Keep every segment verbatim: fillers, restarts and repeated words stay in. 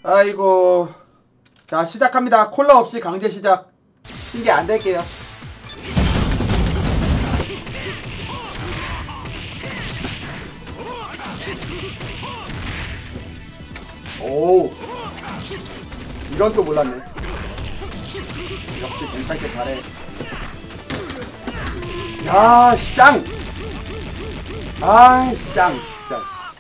아이고. 자, 시작합니다. 콜라 없이 강제 시작. 핑계 안 댈게요. 오, 이건 또 몰랐네. 역시 괜찮게 잘해. 야, 쌍! 아이, 쌍, 진짜.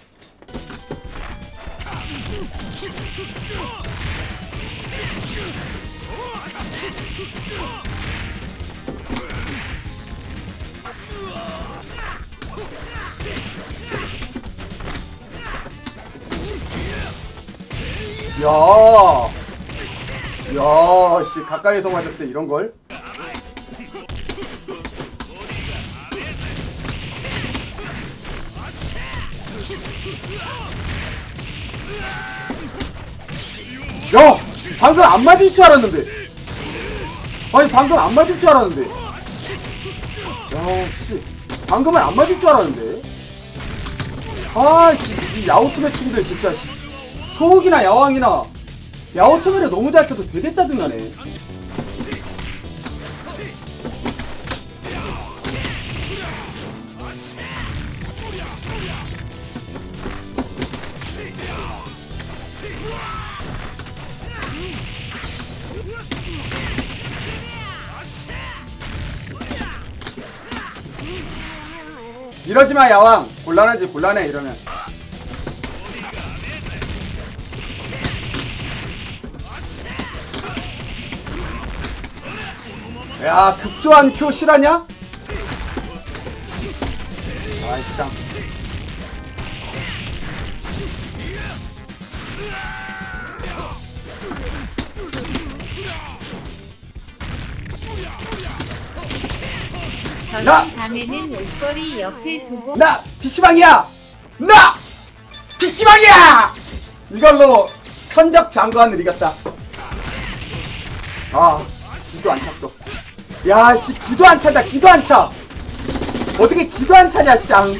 야, 야, 씨, 가까이서 맞았을 때 이런 걸? 야, 방금 안 맞을 줄 알았는데. 아니, 방금 안 맞을 줄 알았는데. 야, 씨, 방금은 안 맞을 줄 알았는데. 아, 이 야오트 매칭들 진짜. 소욱이나 야왕이나 야오토메를 너무 잘 써서 되게 짜증나네. 이러지마 야왕. 곤란하지 곤란해 이러면. 야, 급조한 큐 실하냐? 아이 짱. 저런 밤에는 옷걸이 옆에 두고 나 피시방이야! 나! 피시방이야! 이걸로 선적 장관을 이겼다. 아, 기도 안 찼어. 야, 씨, 기도 안 차다, 기도 안 차! 어떻게 기도 안 차냐, 쌍!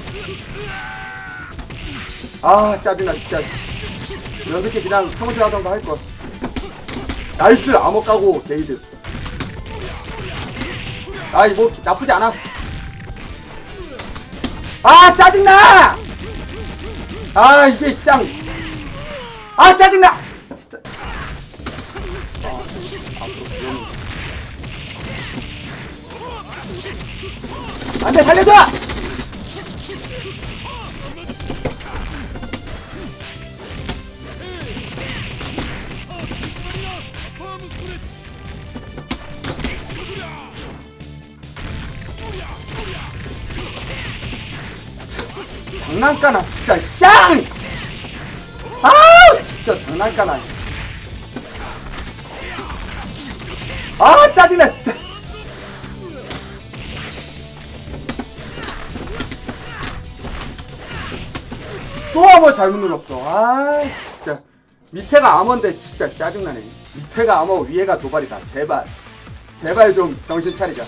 아, 짜증나, 진짜. 이렇게 그냥 평소에 하던가 할걸. 나이스! 암호 까고, 게이드. 아이, 뭐, 나쁘지 않아. 아, 짜증나! 아, 이게 쌍! 아, 짜증나! 진짜. 안돼, 살려줘! 장난까나 진짜. 샹! 아우 진짜 장난까나. 아, 짜증나 진짜. 또 아머 잘못 눌렀어. 아 진짜. 밑에가 아머인데 진짜 짜증나네. 밑에가 아머 위에가 도발이다. 제발 제발 좀 정신 차리자.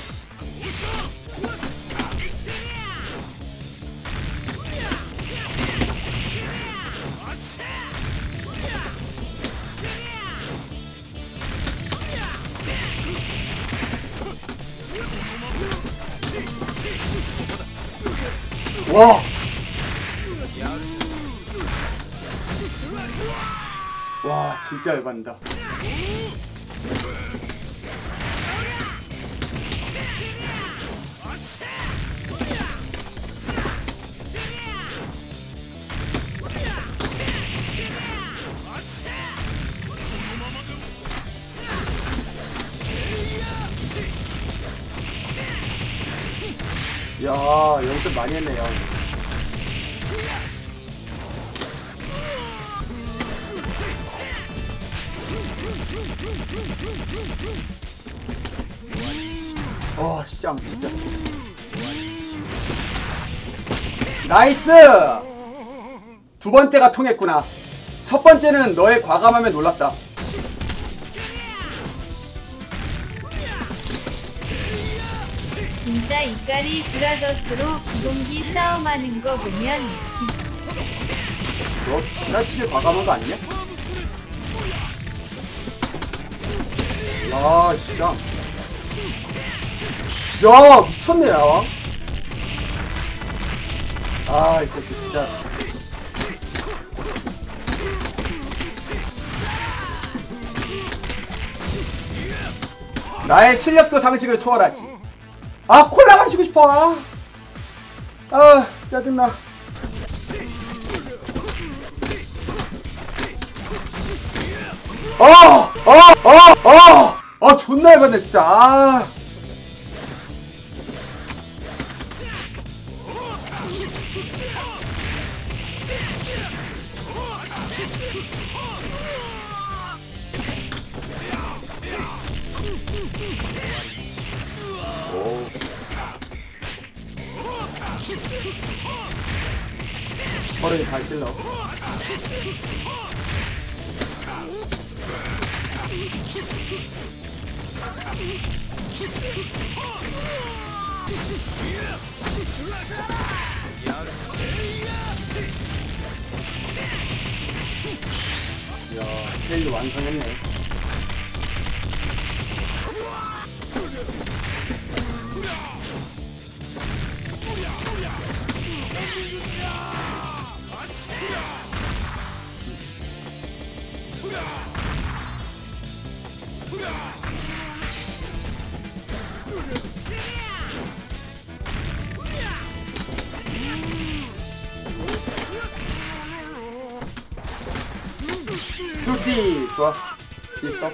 와. 와, 진짜 열받는다. 야, 연습 많이 했네요. 어, 쌍 진짜. 나이스! 두 번째가 통했구나. 첫 번째는 너의 과감함에 놀랐다. 진짜 이까리 브라더스로 구동기 싸움하는 거 보면 너 지나치게 과감한 거 아니냐? 아 진짜 야 미쳤네 야왕. 아 이 새끼 진짜 나의 실력도 상식을 초월하지. 아 콜라 마시고 싶어. 아, 아 짜증나. 어! 어! 어! 어! 아 존나 해봤네 진짜. 아 허리를 잘 찔러. 이야 켈리 완성했네. 뚜띠 좋아. 있어.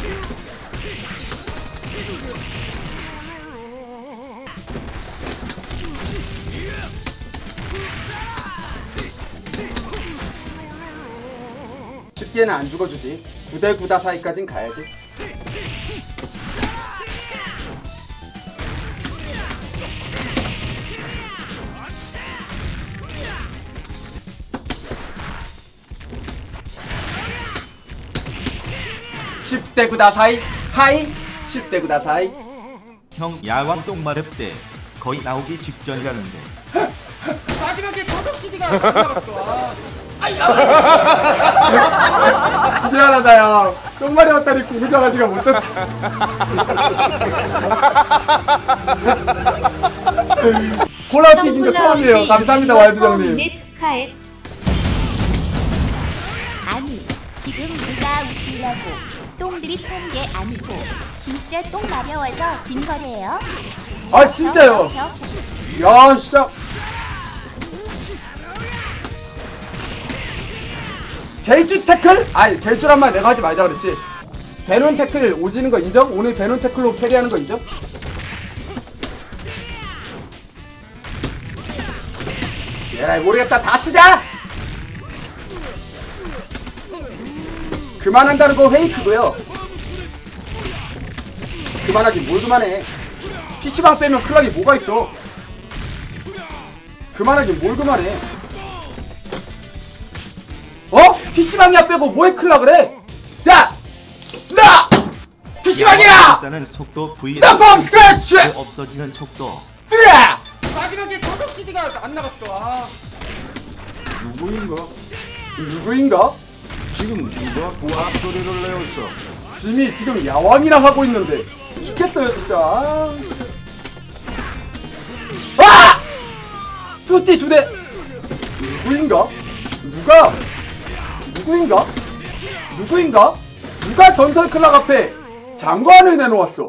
쉽게는 안 죽어주지. 구 대 구 다 사이까진 가야지. 십 대 구 다 사이 하이 십 대 구 다 사이. 형 야왕 똥마렵 때 거의 나오기 직전이라는데. 마지막에 저격 씨디가 안 나갔어. 미안하다 야. 똥마리 왔다니 구구장아지가 못했다. 콜라없이 이긴 거 처음이에요. 감사합니다 와이드정님. 네 축하해. 아니 지금 누가 웃기려고 똥들이 턴 게 아니고 진짜 똥 마려워서 진 거래요. 아 진짜요. 야 진짜 게이지 태클? 아니 게이지란 말 내가 하지 말자 그랬지. 베논 태클 오지는 거 인정? 오늘 베논 태클로 캐리하는 거 인정? 에라이 모르겠다. 다 쓰자. 그만한다는 거 페이크고요. 그만하기 뭘 그만해. 피시방 빼면 클락이 뭐가 있어. 그만하기 뭘 그만해. 어? 피시방이야 빼고 뭐에 클락을 해? 자! 나! 피시방이야! 싸는 속도 vs 나펌 스트레치! 없어지는 속도. 뜨야! 마지막에 저격 씨디가 안 나갔어. 아. 누구인가? 누구인가? 지금 누가 부합 소리를 내었어? 짐이 지금 야왕이랑 하고 있는데 죽겠어요 진짜. 아! 아! 뚜띠 두 대. 누구인가? 누가? 누구인가? 누구인가? 누가 전설 클락 앞에 장관을 내놓았어?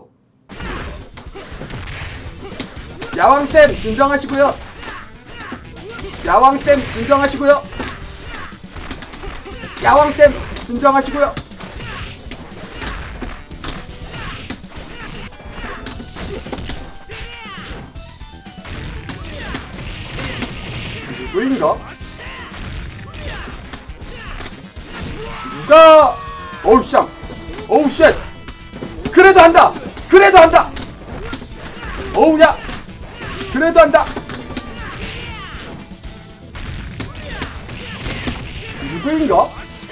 야왕쌤 진정하시고요. 야왕쌤 진정하시고요. 야왕쌤 진정하시고요. 누구인가? 누가? 어우 쌍 어우 쉣 그래도 한다. 그래도 한다. 어우 야 그래도 한다. 누구인가?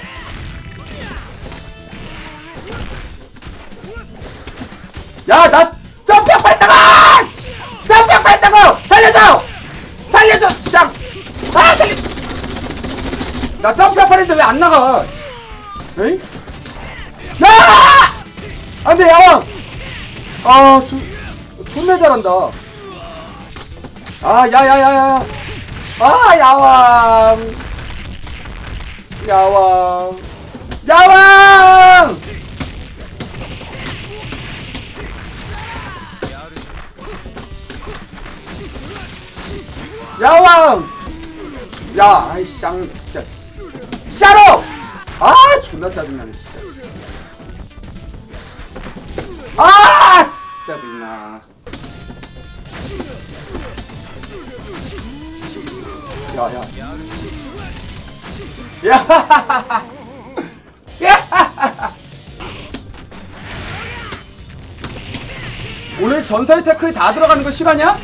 야 나 점프력 발했다고! 점프력 발했다고! 살려줘! 살려줘! 쌍! 아 살려! 나 점프력 발했는데 왜 안 나가? 에이? 야! 아 안돼 야왕. 아 조, 존나 잘한다. 아 야야야야. 아 야왕. 야왕. 야왕. 야왕. 야 아이 쌍 진짜. 샤로. 아 존나 짜증나네 진짜. 아 짜증나. 야야 야. 야. 오늘 전설 태클 다 들어가는 거 실화냐?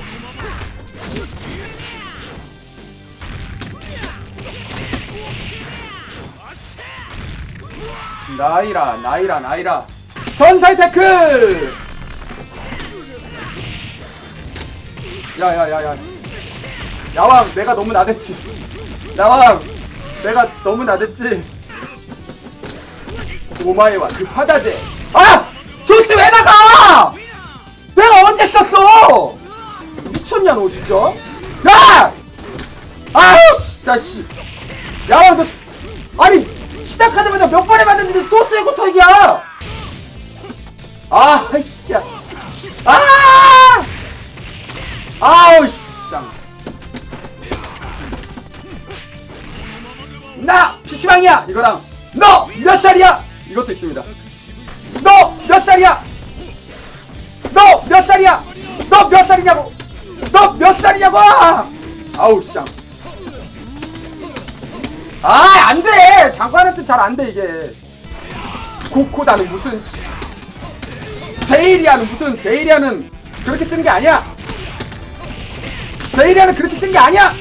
나이라 나이라 나이라 전설 태클. 야야야야 야왕 내가 너무 나댔지. 야왕 내가 너무 나댔지. 오마이와 그 파다제. 아! 조스 왜 나가! 내가 언제 썼어! 미쳤냐 너 진짜? 야! 아우 진짜 씨. 야왕 너 아니 시작하자마자 몇 번에 맞았는데 또 쓰고 턱이야! 아 씨야. 아! 아우 씨. 나 피시방이야 이거랑 너 몇 살이야 이것도 있습니다. 너 몇 살이야? 너 몇 살이야? 너 몇 살이냐고? 너 몇 살이냐고? 아우 쌍. 아 안돼 장관한테 잘 안돼 이게. 고코다는 무슨 제이리아는 무슨 제이리아는 그렇게 쓰는 게 아니야. 제이리아는 그렇게 쓴 게 아니야.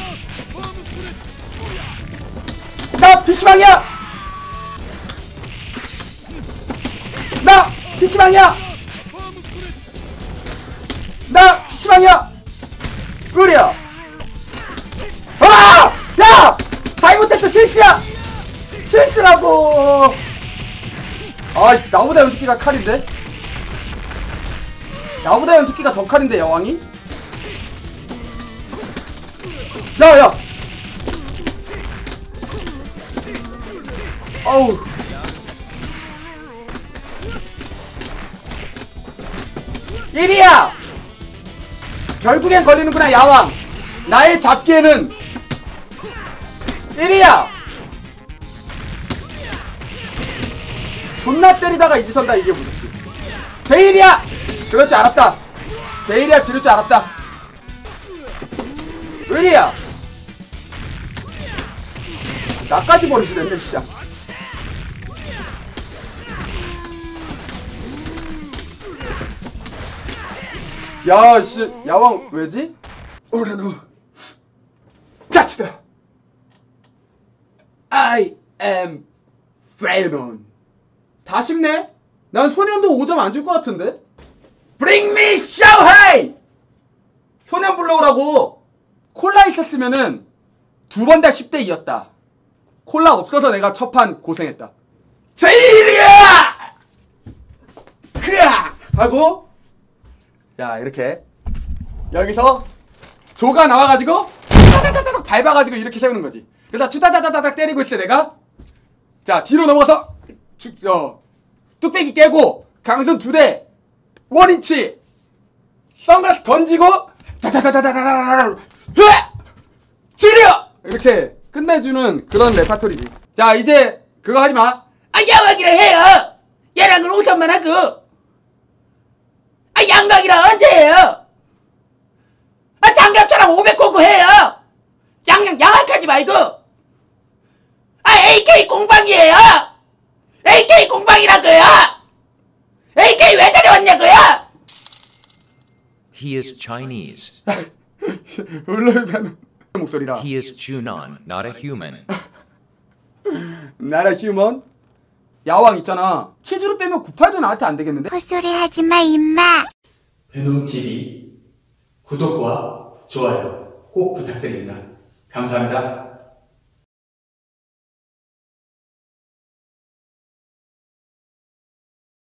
나 피시방이야. 나 피시방이야. 나 피시방이야. 으랴. 아! 야! 잘못했어 실수야. 실수라고. 아 나보다 연습기가 칼인데. 나보다 연습기가 더 칼인데 여왕이. 야야. 어우. 일이야. 결국엔 걸리는구나 야왕. 나의 잡기에는 일이야. 존나 때리다가 이제 선다 이게 무섭지. 제일이야. 그럴 줄 알았다. 제일이야 지를 줄 알았다. 일이야. 나까지 버리시네 시작. 야, 씨, 야왕 왜지? 오라노 자치다. I am Freeman. 다 쉽네? 난 소년도 오 점 안 줄 것 같은데? Bring me Shohei! 소년 불러오라고. 콜라 있었으면은 두 번 다 십 대 이였다. 콜라 없어서 내가 첫 판 고생했다. 제일이야! 크아! 하고 야 이렇게 여기서 조가 나와가지고 타다다다닥 밟아가지고 이렇게 세우는 거지. 그래서 투다다다닥 때리고 있을 때 내가 자 뒤로 넘어서 주, 어, 뚝배기 깨고 강선 두 대 원인치 선글라스 던지고 다다다다다다다다 지려 이렇게 끝내주는 그런 레파토리지. 자 이제 그거 하지마. 아 야왕이라 해요. 얘랑은 오선만 하고 아 양각이랑 언제 해요? 아 장갑차랑 오백 고고 해요. 양양 양악하지 말고. 아 에이케이 공방이에요. 에이케이 공방이라고요. 에이케이 왜 데려왔냐고요? He is Chinese. 울렁이는 목소리라. He is Junon, not a human. 나라 휴먼. 야왕 있잖아. 치즈로 빼면 구팔도 나한테 안 되겠는데? 헛소리 하지마 임마. 베놈티비 구독과 좋아요 꼭 부탁드립니다. 감사합니다.